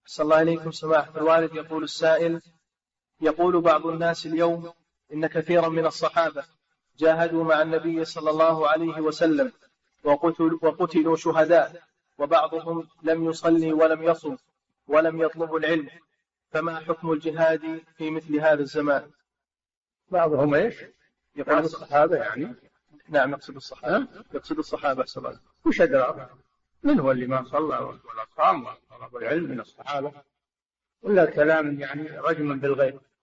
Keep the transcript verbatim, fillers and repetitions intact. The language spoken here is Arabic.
صلى الله عليكم سماحة الوالد. يقول السائل: يقول بعض الناس اليوم إن كثيرا من الصحابة جاهدوا مع النبي صلى الله عليه وسلم وقتلوا, وقتلوا شهداء، وبعضهم لم يصلي ولم يصم ولم يطلب العلم، فما حكم الجهاد في مثل هذا الزمان؟ بعضهم ايش؟ يقول الصحابة يعني. نعم يقصد الصحابة. يقصد الصحابة سبحانه. وش أدرى من هو اللي ما صلى ولا صام ولا طلب العلم من الصحابة، ولا كلام يعني رجما بالغيب.